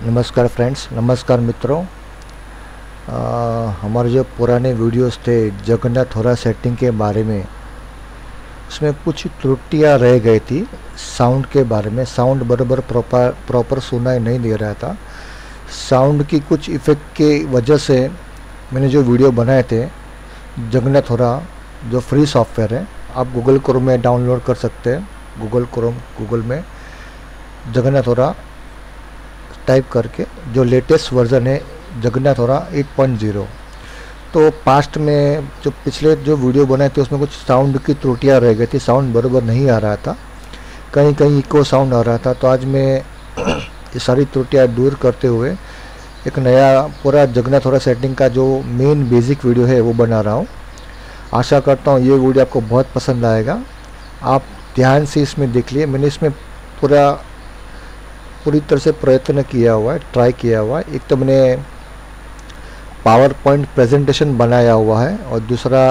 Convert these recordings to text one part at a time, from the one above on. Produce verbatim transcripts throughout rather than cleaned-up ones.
नमस्कार फ्रेंड्स, नमस्कार मित्रों। आ, हमारे जो पुराने वीडियोस थे जगन्नाथ होरा सेटिंग के बारे में, उसमें कुछ त्रुटियां रह गई थी साउंड के बारे में। साउंड बराबर प्रॉपर प्रॉपर सुनाई नहीं दे रहा था। साउंड की कुछ इफ़ेक्ट के वजह से मैंने जो वीडियो बनाए थे जगन्नाथ होरा, जो फ्री सॉफ्टवेयर है, आप गूगल क्रोम में डाउनलोड कर सकते हैं। गूगल क्रोम गूगल में जगन्नाथ होरा टाइप करके जो लेटेस्ट वर्जन है Jagannatha Hora eight point zero. तो पास्ट में जो पिछले जो वीडियो बनाए थे उसमें कुछ साउंड की त्रुटियां रह गई थी। साउंड बराबर नहीं आ रहा था, कहीं कहीं इको साउंड आ रहा था। तो आज मैं ये सारी त्रुटियां दूर करते हुए एक नया पूरा जगन्नाथ होरा सेटिंग का जो मेन बेसिक वीडियो है वो बना रहा हूँ। आशा करता हूँ ये वीडियो आपको बहुत पसंद आएगा। आप ध्यान से इसमें देख लिए। मैंने इसमें पूरा पूरी तरह से प्रयत्न किया हुआ है, ट्राई किया हुआ है। एक तो मैंने पावर पॉइंट प्रेजेंटेशन बनाया हुआ है और दूसरा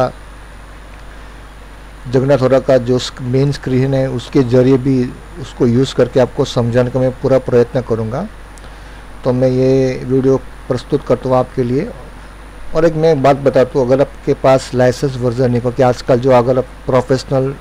जगन्नाथ होरा का जो मेन स्क्रीन है उसके ज़रिए भी उसको यूज़ करके आपको समझाने का मैं पूरा प्रयत्न करूँगा। तो मैं ये वीडियो प्रस्तुत करता हूँ आपके लिए। और एक मैं बात बताता हूँ, अगर आपके पास लाइसेंस वर्जन नहीं, क्योंकि आजकल जो अगर आप प्रोफेशनल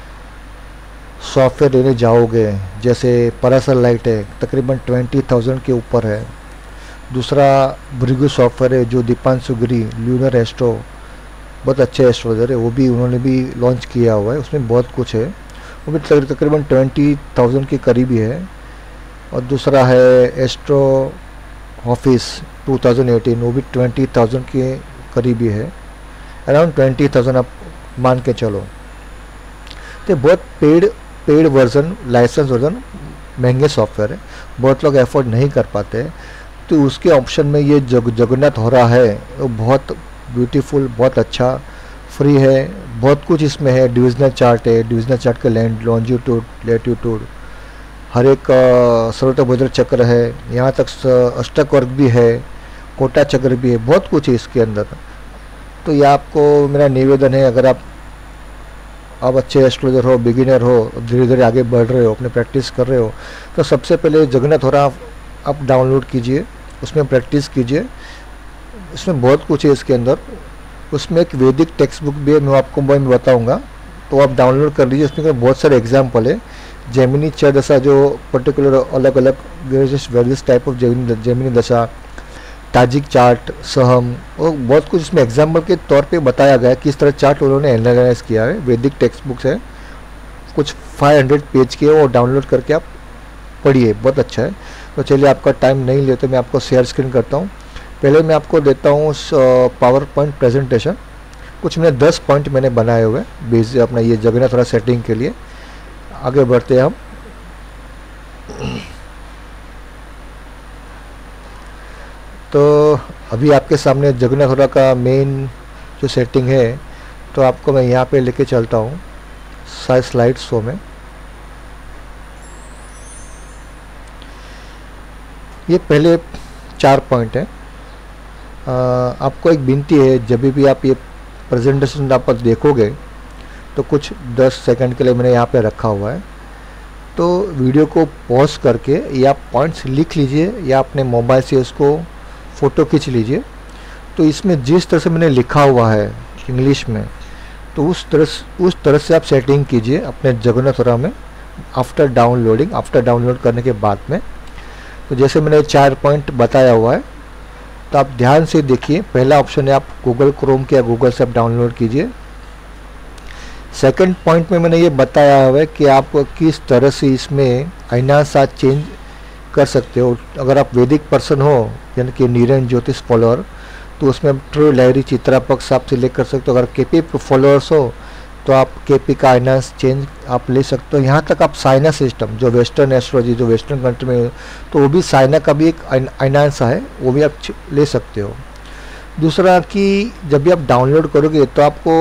सॉफ्टवेयर लेने जाओगे, जैसे परासर लाइट है, तकरीबन ट्वेंटी थाउजेंड के ऊपर है। दूसरा ब्रिगु सॉफ्टवेयर है जो दीपांशु गिरी, ल्यूनर एस्ट्रो, बहुत अच्छे एस्ट्रोलॉजर है, वो भी उन्होंने भी लॉन्च किया हुआ है। उसमें बहुत कुछ है, वो भी तकरीबन ट्वेंटी थाउजेंड के करीब ही है। और दूसरा है Astro Office two thousand eighteen, वो भी ट्वेंटी थाउजेंड के करीब ही है। अराउंड ट्वेंटी थाउजेंड आप मान के चलो। तो बहुत paid paid version, license version महंगे सॉफ्टवेयर है, बहुत लोग एफोर्ड नहीं कर पाते। तो उसके ऑप्शन में ये जग जगन्नाथ होरा है, वो बहुत ब्यूटीफुल, बहुत अच्छा, फ्री है। बहुत कुछ इसमें है। डिविजनल चार्ट है, डिविजनल चार्ट के लैंड लॉन्जिट्यूड, लैटिट्यूड, हर एक सर्वतोभद्र चक्र है, यहाँ तक अष्टक वर्ग भी है, कोटा चक्र भी है, बहुत कुछ है इसके अंदर। तो ये आपको मेरा निवेदन है, अगर आप आप अच्छे एस्ट्रोलॉजर हो, बिगिनर हो, धीरे धीरे आगे बढ़ रहे हो, अपने प्रैक्टिस कर रहे हो, तो सबसे पहले जगन्नाथ होरा आप डाउनलोड कीजिए, उसमें प्रैक्टिस कीजिए। इसमें बहुत कुछ है इसके अंदर। उसमें एक वैदिक टेक्स्ट बुक भी है, मैं आपको मैं बताऊंगा, तो आप डाउनलोड कर लीजिए। उसमें बहुत सारे एग्जाम्पल है। जेमिनी छः दशा, जो पर्टिकुलर अलग अलग various various type of Jaimini Jaimini दशा, ताजिक चार्ट, सहम, और बहुत कुछ इसमें एग्जाम्पल के तौर पे बताया गया है किस तरह चार्ट उन्होंने एनालाइज किया है। वैदिक टेक्स्ट बुक्स है, कुछ पाँच सौ पेज की है, वो डाउनलोड करके आप पढ़िए, बहुत अच्छा है। तो चलिए, आपका टाइम नहीं लेते, मैं आपको शेयर स्क्रीन करता हूँ। पहले मैं आपको देता हूँ पावर पॉइंट प्रेजेंटेशन। कुछ मैंने दस पॉइंट मैंने बनाए हुए बेस अपना ये जगन्नाथ होरा सेटिंग के लिए। आगे बढ़ते हैं हम। तो अभी आपके सामने जगन्नाथ होरा का मेन जो सेटिंग है, तो आपको मैं यहाँ पे लेके चलता हूँ साइड स्लाइड शो में। ये पहले चार पॉइंट है। आ, आपको एक विनती है, जब भी आप ये प्रेजेंटेशन आप देखोगे तो कुछ दस सेकंड के लिए मैंने यहाँ पे रखा हुआ है, तो वीडियो को पॉज करके या पॉइंट्स लिख लीजिए या अपने मोबाइल से उसको फ़ोटो खींच लीजिए। तो इसमें जिस तरह से मैंने लिखा हुआ है इंग्लिश में, तो उस तरह उस तरह से आप सेटिंग कीजिए अपने जगन्नाथ होरा में आफ्टर डाउनलोडिंग आफ्टर डाउनलोड करने के बाद में। तो जैसे मैंने चार पॉइंट बताया हुआ है, तो आप ध्यान से देखिए। पहला ऑप्शन है, आप गूगल क्रोम के या गूगल से आप डाउनलोड कीजिए। सेकंड पॉइंट में मैंने ये बताया हुआ है कि आप किस तरह से इसमें आइनासा चेंज कर सकते हो। अगर आप वैदिक पर्सन हो, यानी कि नीरन ज्योतिष फॉलोअर, तो उसमें ट्रू लहरी चित्रा पक्ष आप सिलेक्ट कर सकते हो। अगर केपी फॉलोअर्स हो तो आप केपी का आइनास चेंज आप ले सकते हो। यहाँ तक आप साइना सिस्टम, जो वेस्टर्न एस्ट्रोलॉजी, जो वेस्टर्न कंट्री में, तो वो भी साइना का भी एक आइनासा है, वो भी आप ले सकते हो। दूसरा कि जब भी आप डाउनलोड करोगे तो आपको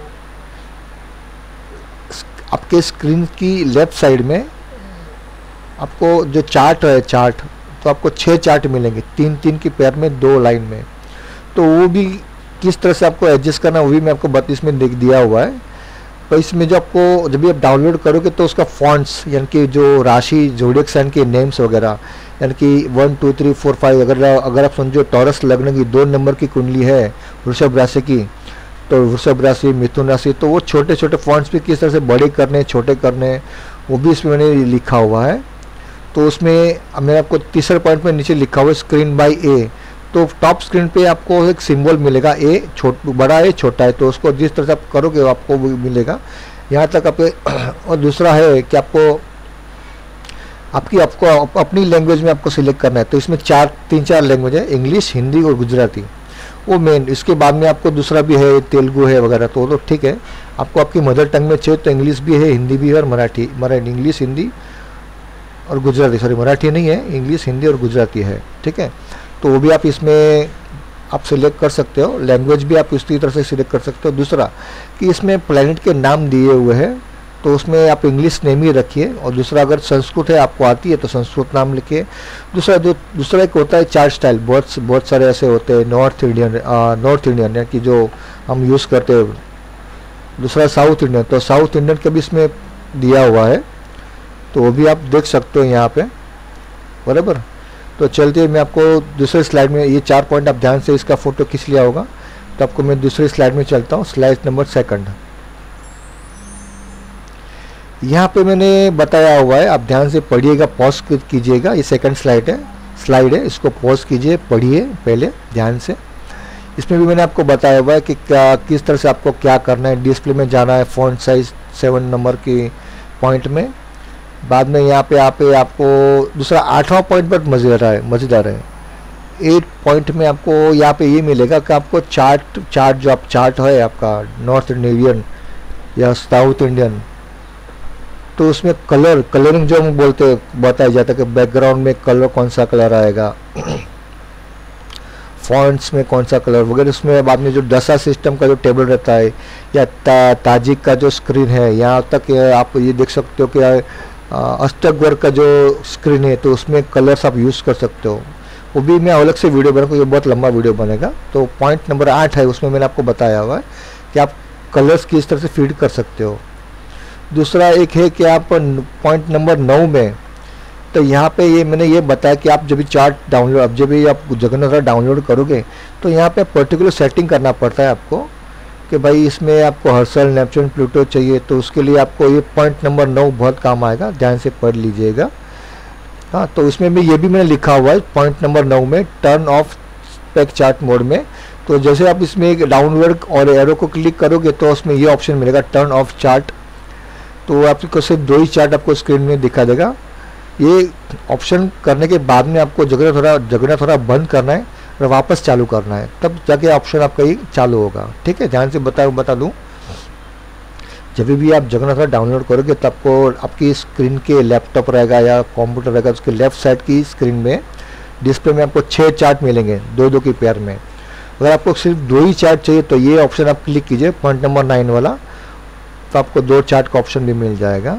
आपके स्क्रीन की लेफ्ट साइड में आपको जो चार्ट है, चार्ट तो आपको छः चार्ट मिलेंगे, तीन तीन की पेयर में, दो लाइन में। तो वो भी किस तरह से आपको एडजस्ट करना, वो भी मैं आपको बत्तीस में देख दिया हुआ है। तो इसमें जो आपको जब भी आप डाउनलोड करोगे तो उसका फॉन्ट्स, यानी कि जो राशि जोडिएक साइन के नेम्स वगैरह, यानी कि one two three four five, अगर अगर आप समझो टॉरस लग्न की दो नंबर की कुंडली है वृषभ राशि की, तो वृषभ राशि, मिथुन राशि, तो वो छोटे छोटे फॉन्ट्स भी किस तरह से बड़े करने छोटे करने, वो भी इसमें मैंने लिखा हुआ है। तो उसमें मैंने आपको तीसरे पॉइंट में नीचे लिखा हुआ है स्क्रीन बाय ए, तो टॉप स्क्रीन पे आपको एक सिंबल मिलेगा ए, छोट बड़ा है छोटा है, तो उसको जिस तरह से आप करोगे आपको वो मिलेगा। यहाँ तक आप और दूसरा है कि आपको आपकी आपको अपनी लैंग्वेज में आपको सिलेक्ट करना है, तो इसमें चार तीन चार लैंग्वेज है, इंग्लिश, हिंदी और गुजराती, वो मेन। इसके बाद में आपको दूसरा भी है, तेलुगु है वगैरह, तो तो ठीक है। आपको आपकी मदर टंग में चाहिए तो इंग्लिश भी है, हिंदी भी है और मराठी, मराठी इंग्लिश हिंदी और गुजराती, सॉरी मराठी नहीं है, इंग्लिश हिंदी और गुजराती है, ठीक है। तो वो भी आप इसमें आप सिलेक्ट कर सकते हो, लैंग्वेज भी आप इसी तरह से सिलेक्ट कर सकते हो। दूसरा कि इसमें प्लैनेट के नाम दिए हुए हैं, तो उसमें आप इंग्लिश नेम ही रखिए, और दूसरा अगर संस्कृत है आपको आती है तो संस्कृत नाम लिखिए। दूसरा जो दूसरा एक होता है चार्ट स्टाइल, बहुत बहुत सारे ऐसे होते हैं, नॉर्थ इंडियन नॉर्थ इंडियन यानी कि जो हम यूज़ करते हैं। दूसरा साउथ इंडियन, तो साउथ इंडियन का भी इसमें दिया हुआ है, तो वो भी आप देख सकते हो यहाँ पे, बराबर। तो चलते मैं आपको दूसरे स्लाइड में, ये चार पॉइंट आप ध्यान से इसका फोटो खींच लिया होगा, तो आपको मैं दूसरी स्लाइड में चलता हूँ, स्लाइड नंबर सेकंड। यहाँ पे मैंने बताया हुआ है, आप ध्यान से पढ़िएगा, पॉज कीजिएगा, ये सेकंड स्लाइड है स्लाइड है इसको पॉज कीजिए, पढ़िए पहले ध्यान से। इसमें भी मैंने आपको बताया हुआ है कि क्या किस तरह से आपको क्या करना है। डिस्प्ले में जाना है, फॉन्ट साइज सेवन नंबर की पॉइंट में, बाद में यहाँ पे आप आपको दूसरा आठवां पॉइंट पर मज़ेदार है मज़ेदार है एट पॉइंट में आपको यहाँ पे ये मिलेगा कि आपको चार्ट चार्ट जो आप चार्ट है आपका नॉर्थ इंडियन या साउथ इंडियन, तो उसमें कलर कलरिंग जो हम बोलते बताया जाता है कि बैकग्राउंड में कलर कौन सा कलर आएगा, फॉन्ट्स में कौन सा कलर वगैरह। उसमें बाद में जो डसा सिस्टम का जो टेबल रहता है या ता, ताजिक का जो स्क्रीन है, यहाँ तक आप ये देख सकते हो कि अष्टक वर्ग का जो स्क्रीन है, तो उसमें कलर्स आप यूज़ कर सकते हो। वो भी मैं अलग से वीडियो बनाऊँगा, ये बहुत लंबा वीडियो बनेगा। तो पॉइंट नंबर आठ है, उसमें मैंने आपको बताया हुआ है कि आप कलर्स किस तरह से फीड कर सकते हो। दूसरा एक है कि आप पॉइंट नंबर नौ में, तो यहाँ पे ये मैंने ये बताया कि आप जब भी चार्ट डाउनलोड अब जब भी आप जगन्नाथ डाउनलोड करोगे, तो यहाँ पे पर्टिकुलर सेटिंग करना पड़ता है आपको कि भाई इसमें आपको हर्सल, नेपच्यून, प्लूटो चाहिए, तो उसके लिए आपको ये पॉइंट नंबर नौ बहुत काम आएगा, ध्यान से पढ़ लीजिएगा। हाँ, तो इसमें भी ये भी मैंने लिखा हुआ है पॉइंट नंबर नौ में, turn off spec chart mode में। तो जैसे आप इसमें एक डाउनवर्ड और एरो को क्लिक करोगे तो उसमें ये ऑप्शन मिलेगा टर्न ऑफ चार्ट, तो आपको सिर्फ दो ही चार्ट आपको स्क्रीन में दिखा देगा। ये ऑप्शन करने के बाद में आपको जगह थोड़ा जगह थोड़ा बंद करना है और वापस चालू करना है, तब जाके ऑप्शन आपका ये चालू होगा, ठीक है। ध्यान से बता बता दूँ, जब भी आप जगन्नाथ डाउनलोड करोगे तब आपको आपकी स्क्रीन के लैपटॉप रहेगा या कंप्यूटर रहेगा, उसके लेफ्ट साइड की स्क्रीन में डिस्प्ले में आपको छः चार्ट मिलेंगे दो दो की पेयर में। अगर आपको सिर्फ दो ही चार्ट चाहिए तो ये ऑप्शन आप क्लिक कीजिए पॉइंट नंबर नाइन वाला, तो आपको दो चार्ट का ऑप्शन भी मिल जाएगा।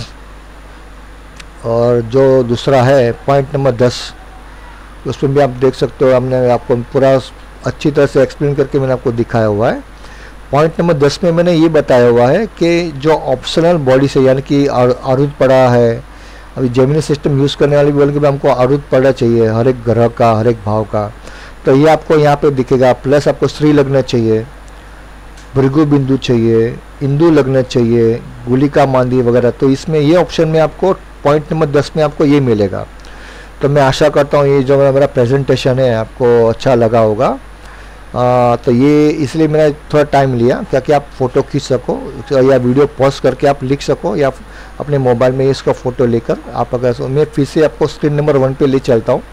और जो दूसरा है पॉइंट नंबर दस, उसमें भी आप देख सकते हो, हमने आपको पूरा अच्छी तरह से एक्सप्लेन करके मैंने आपको दिखाया हुआ है। पॉइंट नंबर दस में मैंने ये बताया हुआ है कि जो ऑप्शनल बॉडी से, यानी कि आरुद पड़ा है, अभी जेमिनी सिस्टम यूज़ करने वाले बोल के हमको आरुद पड़ा चाहिए हर एक ग्रह का, हर एक भाव का, तो ये आपको यहाँ पे दिखेगा। प्लस आपको श्री लगना चाहिए, भृगु बिंदु चाहिए, इंदु लगना चाहिए, गुलिका मांदी वगैरह, तो इसमें ये ऑप्शन में आपको पॉइंट नंबर दस में आपको ये मिलेगा। तो मैं आशा करता हूँ ये जो मेरा प्रेजेंटेशन है आपको अच्छा लगा होगा। आ, तो ये इसलिए मैंने थोड़ा टाइम लिया ताकि आप फ़ोटो खींच सको या वीडियो पॉज करके आप लिख सको या अपने मोबाइल में इसका फ़ोटो लेकर आप अगर सो मैं फिर से आपको स्क्रीन नंबर वन पे ले चलता हूँ।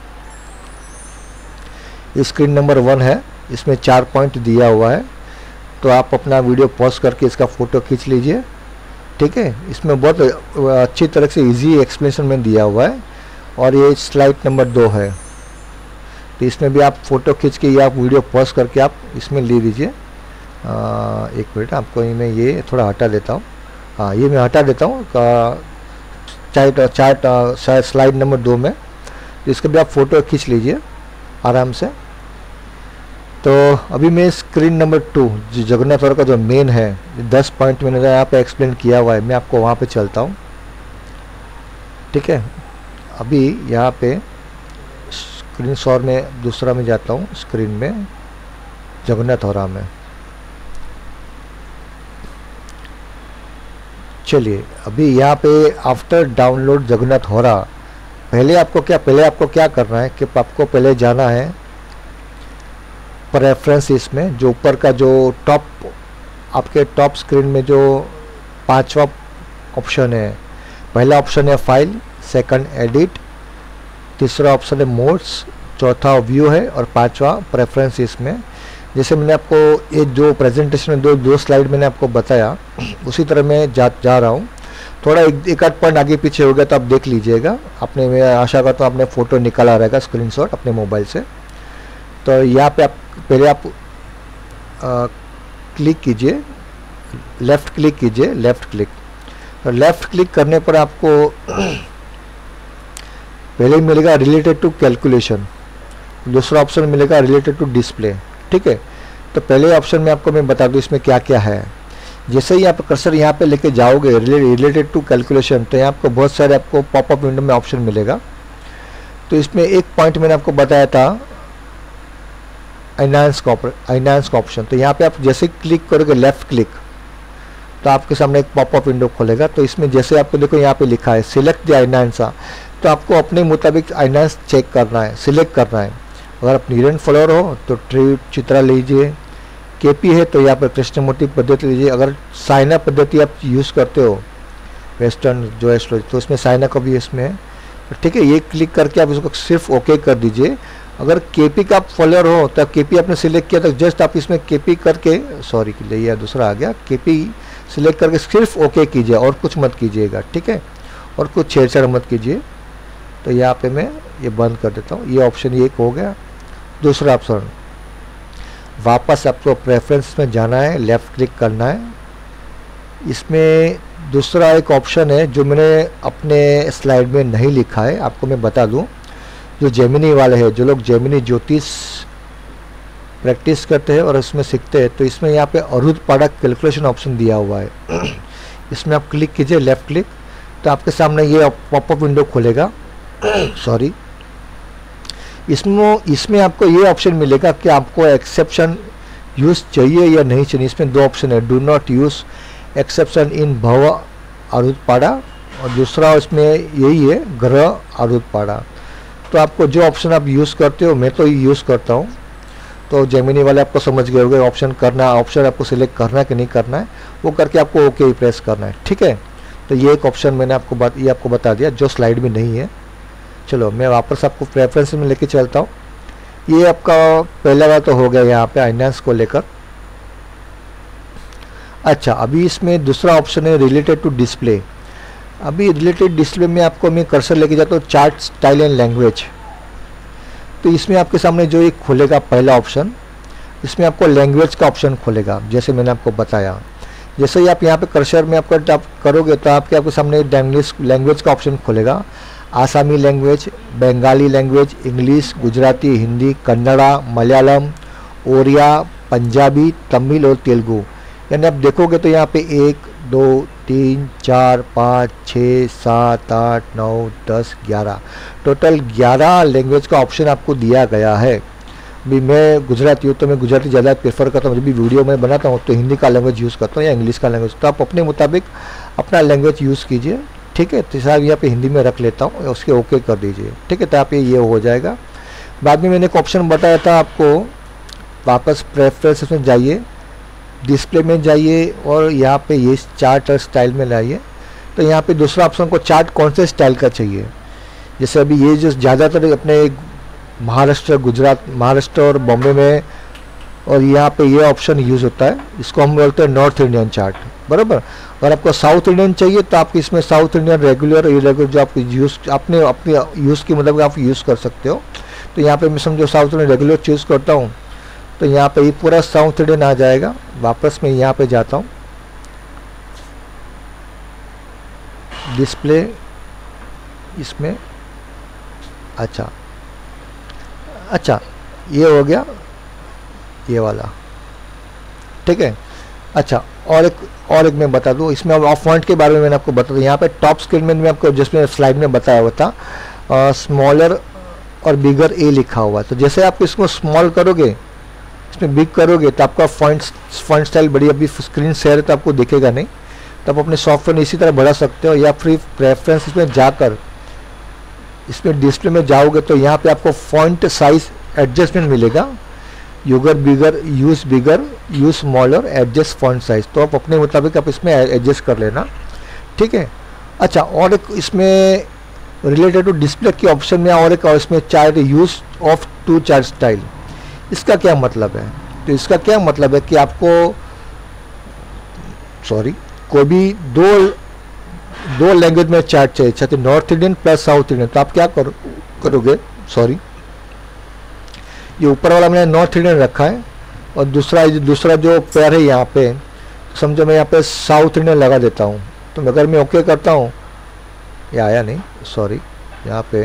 ये स्क्रीन नंबर वन है, इसमें चार पॉइंट दिया हुआ है, तो आप अपना वीडियो पॉज करके इसका फ़ोटो खींच लीजिए, ठीक है। इसमें बहुत अच्छी तरह से इजी एक्सप्लेनेशन में दिया हुआ है। और ये स्लाइड नंबर दो है, तो इसमें भी आप फ़ोटो खींच के या आप वीडियो पॉज करके आप इसमें ले लीजिए। एक मिनट, आपको मैं ये थोड़ा हटा देता हूँ, हाँ ये मैं हटा देता हूँ चार्ट चार्ट शायद स्लाइड नंबर दो में, तो इसका भी आप फ़ोटो खींच लीजिए आराम से। तो अभी मैं स्क्रीन नंबर टू जो जगन्नाथ का जो मेन है, दस पॉइंट मैंने यहाँ पे एक्सप्लेन किया हुआ है, मैं आपको वहाँ पे चलता हूँ, ठीक है। अभी यहाँ पे स्क्रीन शॉट में दूसरा में जाता हूँ, स्क्रीन में जगन्नाथ होरा में। चलिए अभी यहाँ पे आफ्टर डाउनलोड जगन्नाथ होरा, पहले आपको क्या पहले आपको क्या करना है कि आपको पहले जाना है प्रेफरेंस, इसमें जो ऊपर का जो टॉप आपके टॉप स्क्रीन में जो पांचवा ऑप्शन है, पहला ऑप्शन है फाइल, सेकंड एडिट, तीसरा ऑप्शन है मोड्स, चौथा व्यू है और पांचवा प्रेफरेंस। इसमें जैसे मैंने आपको ये जो प्रेजेंटेशन में दो दो स्लाइड मैंने आपको बताया उसी तरह मैं जा जा रहा हूँ। थोड़ा एक एक आध पॉइंट आगे पीछे हो गया तो आप देख लीजिएगा। आपने, मैं आशा करता हूँ आपने फ़ोटो निकाला रहेगा स्क्रीनशॉट अपने मोबाइल से। तो यहाँ पे आप पहले आप आ, क्लिक कीजिए, लेफ़्ट क्लिक कीजिए, लेफ़्ट क्लिक। तो लेफ़्ट क्लिक करने पर आपको पहले मिलेगा रिलेटेड टू कैलकुलेशन, दूसरा ऑप्शन मिलेगा रिलेटेड टू डिस्प्ले। ठीक है, तो पहले ऑप्शन में आपको मैं बता दूँ इसमें क्या क्या है। जैसे ही आप कर्सर यहाँ पे लेके जाओगे रिलेटेड टू कैलकुलेशन, तो यहाँ आपको बहुत सारे आपको पॉपअप विंडो में ऑप्शन मिलेगा। तो इसमें एक पॉइंट मैंने आपको बताया था एनहांस का एनहांस का ऑप्शन। तो यहाँ पे आप जैसे क्लिक करोगे लेफ्ट क्लिक, तो आपके सामने एक पॉपअप विंडो खोलेगा। तो इसमें जैसे आपको देखो यहाँ पे लिखा है सिलेक्ट द एनहांस, तो आपको अपने मुताबिक एनहांस चेक करना है, सिलेक्ट करना है। अगर आप नीरन फ्लोर हो तो ट्री चित्रा लीजिए, केपी है तो यहाँ पर कृष्णमूर्ति पद्धति लीजिए। अगर साइना पद्धति आप यूज़ करते हो वेस्टर्न जो है तो इसमें साइना का भी इसमें है। तो ठीक है, ये क्लिक करके आप इसको सिर्फ ओके कर दीजिए। अगर केपी का आप फॉलोअर हो तो केपी आपने सिलेक्ट किया तो जस्ट आप इसमें केपी करके, सॉरी के लिए दूसरा आ गया, केपी सिलेक्ट करके सिर्फ ओके कीजिए और कुछ मत कीजिएगा। ठीक है, और कुछ छेड़छाड़ मत कीजिए। तो यहाँ पे मैं ये बंद कर देता हूँ। ये ऑप्शन ये एक हो गया। दूसरा ऑप्शन, वापस आपको प्रेफरेंस में जाना है, लेफ़्ट क्लिक करना है। इसमें दूसरा एक ऑप्शन है जो मैंने अपने स्लाइड में नहीं लिखा है, आपको मैं बता दूं। जो जेमिनी वाले हैं, जो लोग जेमिनी ज्योतिष प्रैक्टिस करते हैं और इसमें सीखते हैं, तो इसमें यहाँ पे अरुद पाड़ा कैलकुलेशन ऑप्शन दिया हुआ है। इसमें आप क्लिक कीजिए लेफ़्ट क्लिक, तो आपके सामने ये पॉपअप विंडो खोलेगा। सॉरी, इसमें इसमें आपको ये ऑप्शन मिलेगा कि आपको एक्सेप्शन यूज़ चाहिए या नहीं चाहिए। इसमें दो ऑप्शन है, do not use exception in भव आरुदपाड़ा, और दूसरा इसमें यही है ग्रह आरुदपाड़ा। तो आपको जो ऑप्शन आप यूज़ करते हो, मैं तो यूज़ करता हूँ, तो जेमिनी वाले आपको समझ गए होंगे ऑप्शन करना, ऑप्शन आपको सिलेक्ट करना है कि नहीं करना है, वो करके आपको ओके ही प्रेस करना है। ठीक है, तो ये एक ऑप्शन मैंने आपको बात ये आपको बता दिया जो स्लाइड में नहीं है। चलो मैं वापस आपको प्रेफरेंस में लेके चलता हूँ। ये आपका पहला वाला तो हो गया यहाँ पे एनहांस को लेकर। अच्छा, अभी इसमें दूसरा ऑप्शन है रिलेटेड टू डिस्प्ले। अभी रिलेटेड डिस्प्ले में आपको मैं कर्सर लेके जाता हूँ, चार्ट स्टाइल एंड लैंग्वेज। तो इसमें आपके सामने जो एक खुलेगा पहला ऑप्शन, इसमें आपको लैंग्वेज का ऑप्शन खुलेगा, जैसे मैंने आपको बताया। जैसे ही आप यहाँ पे कर्सर में आपको टैप करोगे तो आपके आपके सामने लैंग्वेज का ऑप्शन खुलेगा। Assamese language, Bengali language, English, Gujarati, Hindi, Kannada, Malayalam, Oriya, Punjabi, Tamil और तेलुगु। यानी आप देखोगे तो यहाँ पे एक, दो, तीन, चार, पाँच, छः, सात, आठ, नौ, दस, ग्यारह, टोटल ग्यारह लैंग्वेज का ऑप्शन आपको दिया गया है। अभी मैं गुजराती हूँ तो मैं गुजराती ज़्यादा प्रेफर करता हूँ, जब भी वीडियो में बनाता हूँ तो हिंदी का लैंग्वेज यूज़ करता हूँ या इंग्लिश का लैंग्वेज। तो आप अपने मुताबिक अपना लैंग्वेज यूज़ कीजिए। ठीक है, तो साहब यहाँ पे हिंदी में रख लेता हूँ, उसके ओके कर दीजिए। ठीक है, तो आप ये ये हो जाएगा। बाद में मैंने एक ऑप्शन बताया था आपको, वापस प्रेफरेंस में जाइए, डिस्प्ले में जाइए और यहाँ पे ये चार्ट और स्टाइल में लाइए। तो यहाँ पे दूसरा ऑप्शन को चार्ट कौन से स्टाइल का चाहिए। जैसे अभी ये जो ज़्यादातर अपने महाराष्ट्र, गुजरात, महाराष्ट्र और बॉम्बे में और यहाँ पे ये ऑप्शन यूज़ होता है, इसको हम बोलते हैं नॉर्थ इंडियन चार्ट, बराबर। अगर आपको साउथ इंडियन चाहिए तो आप इसमें साउथ इंडियन रेगुलर इरेगुलर जो आप यूज़ अपने अपने यूज़ की मतलब आप यूज़ कर सकते हो। तो यहाँ पे मैं समझो साउथ इंडियन रेगुलर चूज़ करता हूँ, तो यहाँ पे ये पूरा साउथ इंडियन आ जाएगा। वापस मैं यहाँ पे जाता हूँ, डिस्प्ले इसमें, अच्छा अच्छा ये हो गया ये वाला। ठीक है, अच्छा और एक और एक मैं बता दूँ, इसमें अब फॉन्ट के बारे में मैंने आपको बता दूँ। यहाँ पे टॉप स्क्रीन में मैं आपको जिसमें स्लाइड में बताया हुआ था, स्मॉलर और बिगर ए लिखा हुआ है। तो जैसे आप इसको स्मॉल करोगे, इसमें बिग करोगे, तो आपका फॉन्ट फॉन्ट स्टाइल बड़ी, अभी स्क्रीन शेयर है तो आपको दिखेगा नहीं, तो आप अपने सॉफ्टवेयर इसी तरह बढ़ा सकते हो। या फ्री प्रेफरेंस में जाकर इसमें डिस्प्ले में जाओगे तो यहाँ पे आपको फॉन्ट साइज एडजस्टमेंट मिलेगा, यूगर bigger, use bigger, use smaller, adjust font size. तो आप अपने मुताबिक आप इसमें एडजस्ट कर लेना, ठीक है। अच्छा, और एक इसमें रिलेटेड टू डिस्प्ले के ऑप्शन में और एक और इसमें chart, use of two chart style, इसका क्या मतलब है? तो इसका क्या मतलब है कि आपको सॉरी कोई भी दो दो लैंग्वेज में चार्ट चाहिए, चाहते North Indian plus South Indian, तो आप क्या करो करोगे सॉरी ये ऊपर वाला मैंने नॉर्थ इंडियन रखा है, और दूसरा दूसरा जो पेयर है यहाँ पे, समझो मैं यहाँ पे साउथ इंडियन लगा देता हूँ। तो अगर मैं ओके करता हूँ, ये आया नहीं सॉरी, यहाँ पे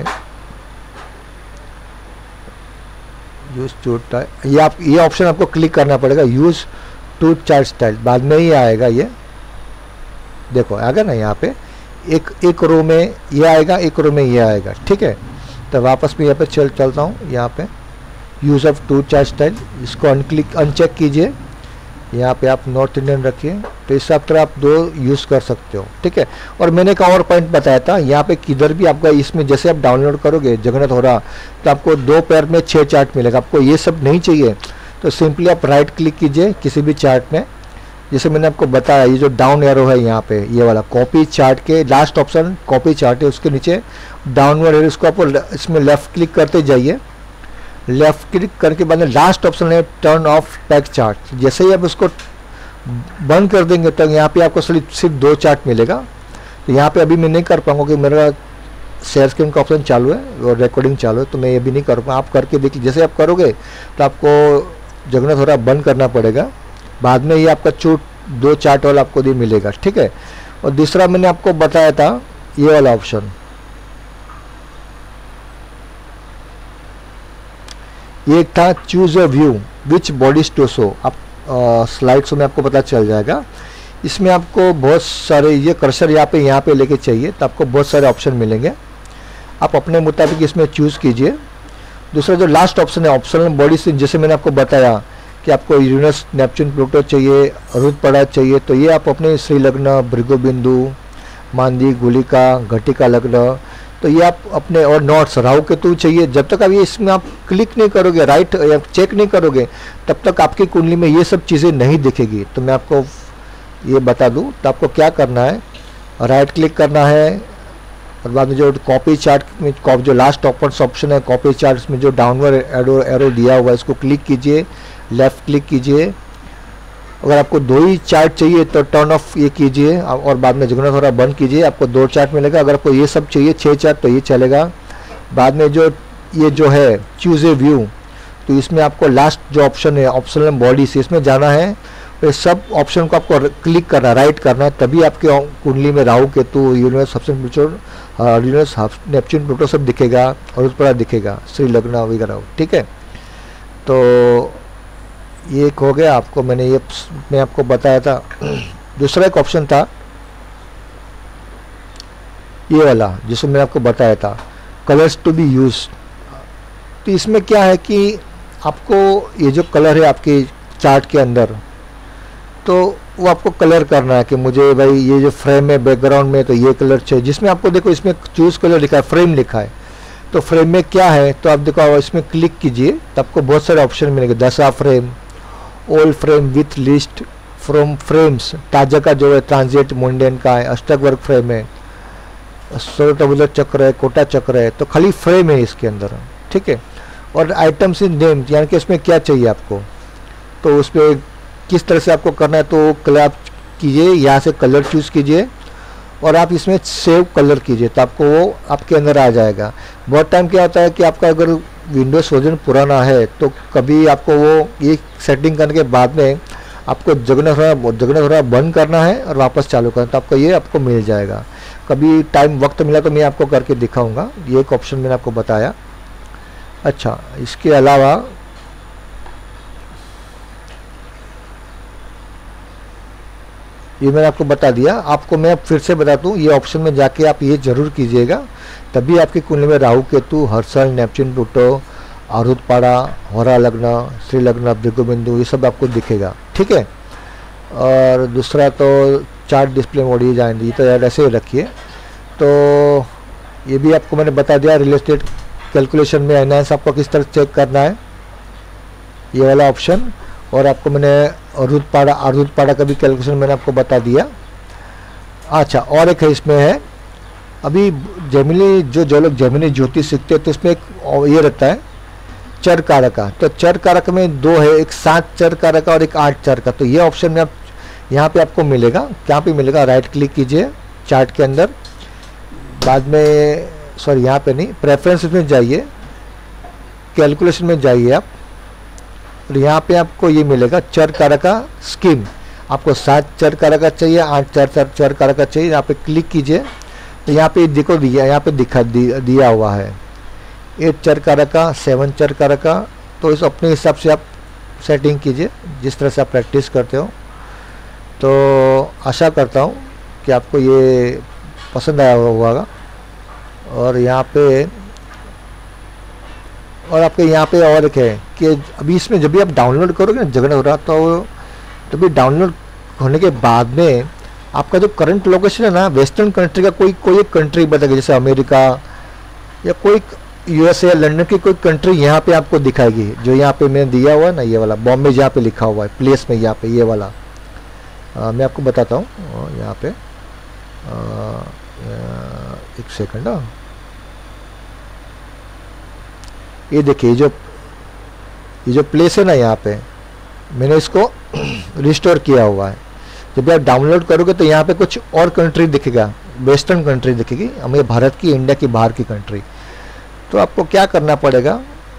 यूज टू ये आप ये ऑप्शन आपको क्लिक करना पड़ेगा, यूज टू चार्ट स्टाइल, बाद में ही आएगा ये, देखो आ गया ना, यहाँ पे एक एक रो में ये आएगा, एक रो में ये आएगा, ठीक है। तो वापस मैं यहाँ पे चल चलता हूँ, यहाँ पे use of two chart style, इसको अनक्लिक अनचेक कीजिए, यहाँ पे आप नॉर्थ इंडियन रखिए, तो इस तरह आप दो यूज़ कर सकते हो, ठीक है। और मैंने एक और पॉइंट बताया था, यहाँ पे किधर भी आपका इसमें जैसे आप डाउनलोड करोगे जगन्नाथ हो रहा, तो आपको दो पैर में छः चार्ट मिलेगा। आपको ये सब नहीं चाहिए तो सिंपली आप राइट क्लिक कीजिए किसी भी चार्ट में, जैसे मैंने आपको बताया ये जो डाउन एरो है यहाँ पे ये वाला कॉपी चार्ट के लास्ट ऑप्शन कॉपी चार्ट है, उसके नीचे डाउनवर्ड एरो, इसको आप इसमें लेफ्ट क्लिक करते जाइए, लेफ्ट क्लिक करके बाद में लास्ट ऑप्शन है टर्न ऑफ पैक चार्ट, जैसे ही आप उसको बंद कर देंगे तो यहाँ पे आपको सिर्फ दो चार्ट मिलेगा। तो यहाँ पे अभी मैं नहीं कर पाऊंगा कि मेरा शेयर स्क्रीन का ऑप्शन चालू है और रिकॉर्डिंग चालू है, तो मैं ये भी नहीं कर पाऊँगा। आप करके देख लीजिए, जैसे आप करोगे तो आपको जगन्नाथ थोड़ा बंद करना पड़ेगा, बाद में ये आपका चूट दो चार्ट वाला आपको भी मिलेगा, ठीक है। और दूसरा मैंने आपको बताया था ये वाला ऑप्शन, ये एक था choose a view which bodies to show, आप स्लाइड शो में आपको पता चल जाएगा। इसमें आपको बहुत सारे ये कर्सर यहाँ पे यहाँ पे लेके चाहिए तो आपको बहुत सारे ऑप्शन मिलेंगे, आप अपने मुताबिक इसमें चूज़ कीजिए। दूसरा जो लास्ट ऑप्शन है ऑप्शनल बॉडीज, जैसे मैंने आपको बताया कि आपको यूरेनस, नेपच्यून, प्लूटो चाहिए, रुद्रप्रयाग चाहिए, तो ये आप अपने श्री लग्न, भृगुबिंदु, मांदी, गुलिका, घटिका लग्न, तो ये आप अपने, और नॉट्स, राहु केतु चाहिए। जब तक आप ये इसमें आप क्लिक नहीं करोगे, राइट या चेक नहीं करोगे, तब तक आपकी कुंडली में ये सब चीज़ें नहीं दिखेगी। तो मैं आपको ये बता दूं, तो आपको क्या करना है, राइट क्लिक करना है, और बाद में जो कॉपी चार्ट में जो लास्ट ऑप्शन है कॉपी चार्ट में जो डाउनवर्ड एरो एरो दिया हुआ है इसको क्लिक कीजिए, लेफ्ट क्लिक कीजिए। अगर आपको दो ही चार्ट चाहिए तो टर्न ऑफ ये कीजिए और बाद में जगन्नाथ थोड़ा बंद कीजिए, आपको दो चार्ट मिलेगा। अगर आपको ये सब चाहिए छः चार्ट तो ये चलेगा। बाद में जो ये जो है चूज ए व्यू, तो इसमें आपको लास्ट जो ऑप्शन है ऑप्शनल बॉडी से इसमें जाना है, ये सब ऑप्शन को आपको क्लिक करना है, राइट करना है, तभी आपके कुंडली में राहु केतु, यूरेनस, सबसे यूरेनस, नेपच्यून, प्लूटो सब दिखेगा और उस पर दिखेगा श्री लग्न वगैरह, ठीक है। तो ये एक हो गया, आपको मैंने ये मैं आपको बताया था। दूसरा एक ऑप्शन था ये वाला जिसमें मैंने आपको बताया था कलर्स टू बी यूज। तो इसमें क्या है कि आपको ये जो कलर है आपके चार्ट के अंदर, तो वो आपको कलर करना है कि मुझे भाई ये जो फ्रेम है बैकग्राउंड में तो ये कलर चाहिए, जिसमें आपको देखो इसमें चूज कलर लिखा है, फ्रेम लिखा है। तो फ्रेम में क्या है, तो आप देखो इसमें क्लिक कीजिए तो आपको बहुत सारे ऑप्शन मिलेंगे, दशा frame, old frame with list from frames, ताजा का जो है ट्रांजिट मुंडेन का है, अष्टक वर्ग फ्रेम है, सोलह चक्र है, कोटा चक्र है, तो खाली फ्रेम है इसके अंदर, ठीक है। और आइटम्स इन नेम, यानी कि इसमें क्या चाहिए आपको, तो उस पर किस तरह से आपको करना है, तो कलर आप कीजिए, यहाँ से कलर चूज़ कीजिए और आप इसमें सेव कलर कीजिए, तो आपको वो आपके अंदर आ जाएगा। बहुत टाइम क्या होता है कि आपका अगर विंडोज़ वर्जन पुराना है तो कभी आपको वो ये सेटिंग करने के बाद में आपको जगन्नाथ थोड़ा जगन्नाथ थोड़ा बंद करना है और वापस चालू करना, तो आपको ये आपको मिल जाएगा। कभी टाइम वक्त मिला तो मैं आपको करके दिखाऊंगा, ये एक ऑप्शन मैंने आपको बताया। अच्छा, इसके अलावा ये मैंने आपको बता दिया। आपको मैं फिर से बता दूँ, ये ऑप्शन में जाके आप ये जरूर कीजिएगा, तभी आपकी कुंडली में Rahu Ketu, Herschel, Neptune, Pluto, आरुद्रपाड़ा, होरा लग्न, श्री लग्न, भृगु बिंदु, ये सब आपको दिखेगा, ठीक है। और दूसरा तो चार्ट डिस्प्ले मोड, ये जाएंगे, तो यार ऐसे ही रखिए। तो ये भी आपको मैंने बता दिया, रियल एस्टेट कैलकुलेशन में एनहांस आपको किस तरह चेक करना है, ये वाला ऑप्शन। और आपको मैंने आरुद्रपाड़ा आरुद्रपाड़ा का भी कैलकुलेशन मैंने आपको बता दिया। अच्छा, और एक है इसमें है, अभी जेमिनी जो जो लोग जेमिनी ज्योतिष सीखते हैं तो इसमें एक ये रहता है चर कारक का। तो चर कारक में दो है, एक सात चर कारक और एक आठ चर का। तो ये ऑप्शन में आप यहाँ पे आपको मिलेगा, क्या पे मिलेगा, राइट क्लिक कीजिए चार्ट के अंदर, बाद में सॉरी यहाँ पे नहीं, प्रेफरेंस में जाइए, कैलकुलेशन में जाइए आप, और यहाँ पे आपको ये मिलेगा चर कारक का स्कीम। आपको सात चर कारक का चाहिए, आठ चर चर चर कारक का चाहिए, यहाँ पे क्लिक कीजिए। तो यहाँ पे देखो दिया, यहाँ पे दिखा दि, दिया हुआ है एट चर कारक का, सेवन चर कारक का। तो इस अपने हिसाब से आप सेटिंग कीजिए जिस तरह से आप प्रैक्टिस करते हो। तो आशा करता हूँ कि आपको ये पसंद आया होगा। और यहाँ पे और आपके यहाँ पे और एक है कि अभी इसमें जब भी आप डाउनलोड करोगे ना जगन हो रहा, तो तभी डाउनलोड होने के बाद में आपका जो करंट लोकेशन है ना, वेस्टर्न कंट्री का कोई कोई एक कंट्री बताएगा, जैसे अमेरिका या कोई यूएसए या लंदन की कोई कंट्री यहाँ पे आपको दिखाएगी। जो यहाँ पे मैंने दिया हुआ है ना, ये वाला बॉम्बे जहाँ पे लिखा हुआ है प्लेस में, यहाँ पे ये वाला आ, मैं आपको बताता हूँ यहाँ पे आ, एक सेकंड। ये देखिए, ये जो ये जो प्लेस है ना, यहाँ पे मैंने इसको रिस्टोर किया हुआ है। जब आप डाउनलोड करोगे तो यहाँ पे कुछ और कंट्री दिखेगा, वेस्टर्न कंट्री दिखेगी, हमें भारत की, इंडिया की बाहर की कंट्री। तो आपको क्या करना पड़ेगा,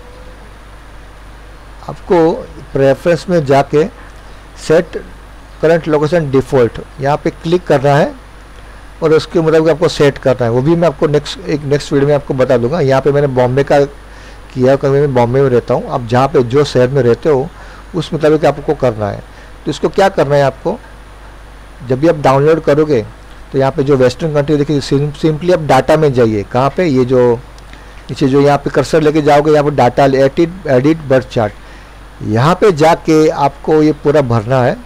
आपको प्रेफरेंस में जाके सेट करंट लोकेशन डिफ़ॉल्ट यहाँ पे क्लिक करना है और उसके मुताबिक आपको सेट करना है। वो भी मैं आपको नेक्स्ट एक नेक्स्ट वीडियो में आपको बता दूंगा। यहाँ पे मैंने बॉम्बे का किया, कभी मैं बॉम्बे में रहता हूँ। आप जहाँ पे जो शहर में रहते हो उस मुताबिक आपको करना है। तो इसको क्या करना है, आपको जब भी आप डाउनलोड करोगे तो यहाँ पे जो वेस्टर्न कंट्री देखिए, सिंपली आप डाटा में जाइए। कहाँ पे, ये जो नीचे जो यहाँ पे कर्सर लेके जाओगे, यहाँ पे data edit edit birth chart, यहाँ पे जाके आपको ये पूरा भरना है।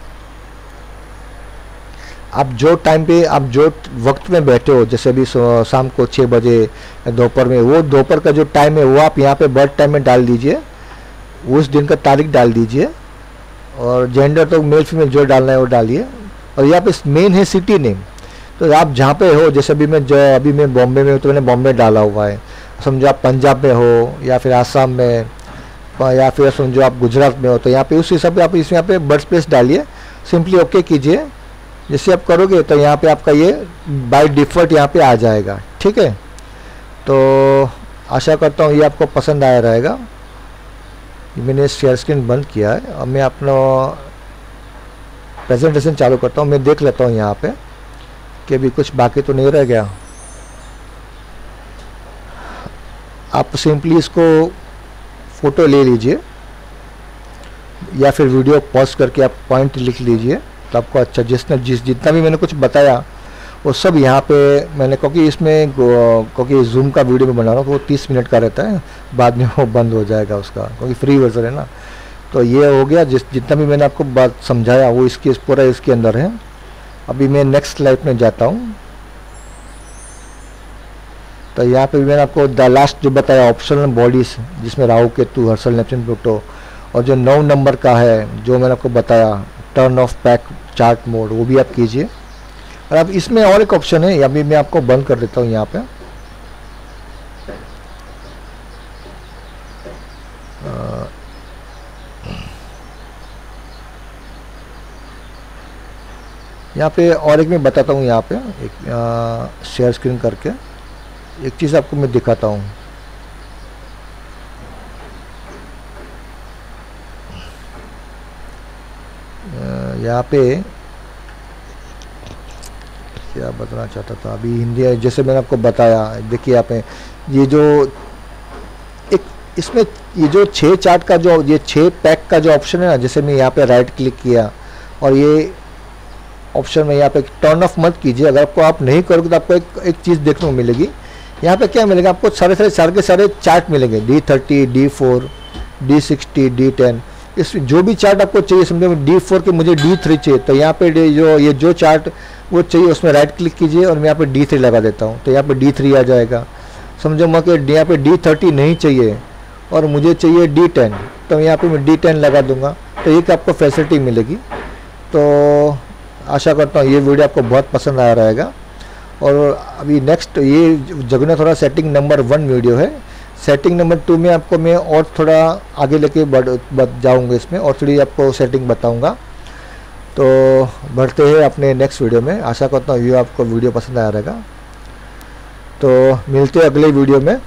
आप जो टाइम पे, आप जो वक्त में बैठे हो, जैसे अभी शाम को छः बजे दोपहर में, वो दोपहर का जो टाइम है वो आप यहाँ पे बर्थ टाइम में डाल दीजिए, उस दिन का तारीख डाल दीजिए। और जेंडर तो मेल फीमेल जो डालना है वो डालिए। और यहाँ पे मेन है सिटी नेम। तो आप जहाँ पे हो, जैसे अभी मैं जो अभी मैं बॉम्बे में हूँ तो मैंने बॉम्बे डाला हुआ है। समझो आप पंजाब में हो या फिर आसाम में या फिर समझो आप गुजरात में हो, तो यहाँ पे उस हिसाब से आप इस यहाँ पे बर्थ प्लेस डालिए, सिंपली ओके कीजिए। जैसे आप करोगे तो यहाँ पे आपका ये बाय डिफ़ॉल्ट यहाँ पे आ जाएगा, ठीक है। तो आशा करता हूँ ये आपको पसंद आया रहेगा। मैंने शेयर स्क्रीन बंद किया है, अब मैं अपना प्रेजेंटेशन चालू करता हूँ। मैं देख लेता हूँ यहाँ पे कि अभी कुछ बाकी तो नहीं रह गया। आप सिंपली इसको फ़ोटो ले लीजिए या फिर वीडियो पॉज करके आप पॉइंट लिख लीजिए, तो आपको अच्छा जिसने जिस जितना भी मैंने कुछ बताया वो सब यहाँ पे मैंने, क्योंकि इसमें क्योंकि जूम का वीडियो में बना रहा हूँ तो वो तीस मिनट का रहता है, बाद में वो बंद हो जाएगा उसका, क्योंकि फ्री वर्जन है ना। तो ये हो गया, जिस जितना भी मैंने आपको बात समझाया वो इसके इस पूरा इसके अंदर है। अभी मैं नेक्स्ट स्लाइड में जाता हूँ। तो यहाँ पे भी मैंने आपको द लास्ट जो बताया ऑप्शनल बॉडीज, जिसमें Rahu Ketu, Herschel, Neptune, Pluto, और जो नौ नंबर का है जो मैंने आपको बताया turn off pack chart mode, वो भी आप कीजिए। और अब इसमें और एक ऑप्शन है, अभी मैं आपको बंद कर देता हूँ यहाँ पे। यहाँ पे और एक मैं बताता हूँ, यहाँ पे एक शेयर स्क्रीन करके एक चीज़ आपको मैं दिखाता हूँ। यहाँ पे क्या बताना चाहता था अभी हिंदी, जैसे मैंने आपको बताया, देखिए यहाँ पे ये जो एक इसमें ये जो छः चार्ट का जो ये छः पैक का जो ऑप्शन है ना, जैसे मैं यहाँ पे राइट क्लिक किया और ये ऑप्शन में यहाँ पे टर्न ऑफ मत कीजिए। अगर आपको आप नहीं करोगे तो आपको एक एक चीज़ देखने को मिलेगी, यहाँ पे क्या मिलेगा आपको, सारे सारे सारे के सारे चार्ट मिलेंगे, D thirty, D four, D sixty, D ten. इस जो भी चार्ट आपको चाहिए, समझो डी फोर के मुझे डी थ्री चाहिए, तो यहाँ पे जो ये जो चार्ट वो चाहिए उसमें राइट क्लिक कीजिए और मैं यहाँ पे डी थ्री लगा देता हूँ, तो यहाँ पे डी थ्री आ जाएगा। समझो मैं कि यहाँ पे डी थर्टी नहीं चाहिए और मुझे चाहिए डी टेन, तो यहाँ पे मैं डी टेन लगा दूंगा, तो एक आपको फैसिलिटी मिलेगी। तो आशा करता हूँ ये वीडियो आपको बहुत पसंद आया रहेगा। और अभी नेक्स्ट ये जगना थोड़ा सेटिंग नंबर वन वीडियो है, सेटिंग नंबर टू में आपको मैं और थोड़ा आगे लेके बढ़ बढ़ जाऊँगा इसमें, और थोड़ी आपको सेटिंग बताऊँगा। तो बढ़ते हैं अपने नेक्स्ट वीडियो में। आशा करता हूँ ये आपको वीडियो पसंद आया रहेगा। तो मिलते हैं अगले वीडियो में,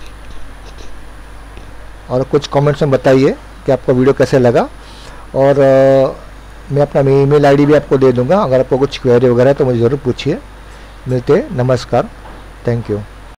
और कुछ कमेंट्स में बताइए कि आपको वीडियो कैसे लगा। और आ, मैं अपना ईमेल आईडी भी आपको दे दूंगा, अगर आपको कुछ क्वेरी वगैरह है तो मुझे ज़रूर पूछिए। मिलते हैं, नमस्कार, थैंक यू।